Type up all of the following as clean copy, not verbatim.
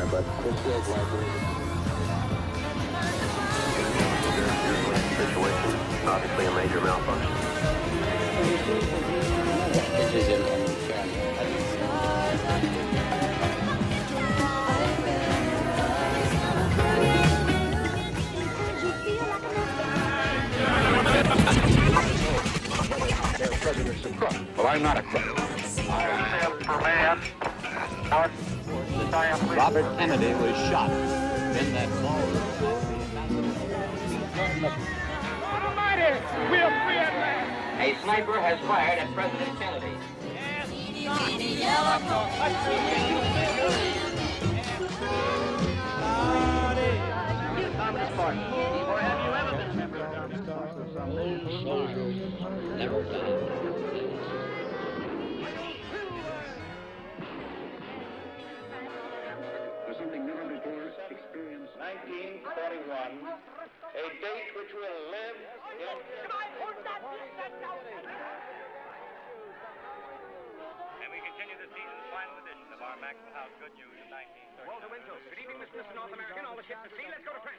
there, but this feels likely. Situation, obviously a major malfunction. This is in President's a crook. Well, I'm not a crook. Robert Kennedy was shot in that ballroom. Almighty, we are free at last. A sniper has fired at President Kennedy. Communist Party. Or have you ever been a member of the Communist Party? Never done. For something never before experienced. 1941, a date which will live in... And we continue the season's final edition of our Maxwell House Good News of 1930. Walter Winchell. Good evening, Mr. North American. All the ships at sea. Let's go to press.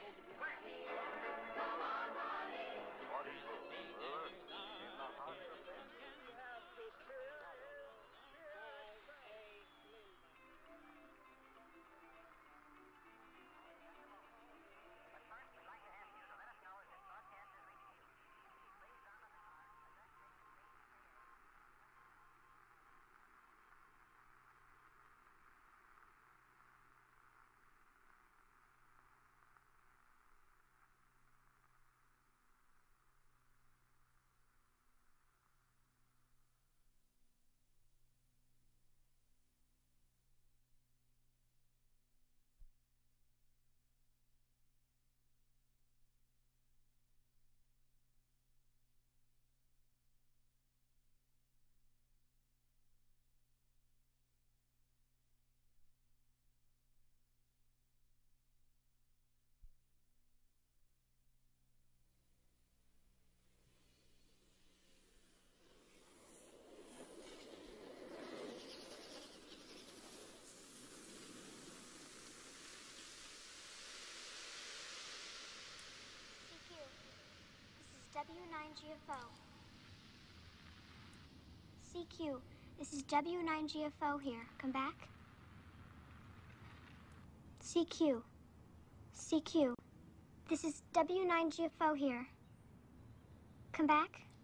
W9GFO. CQ, this is W9GFO here. Come back. CQ. CQ. This is W9GFO here. Come back.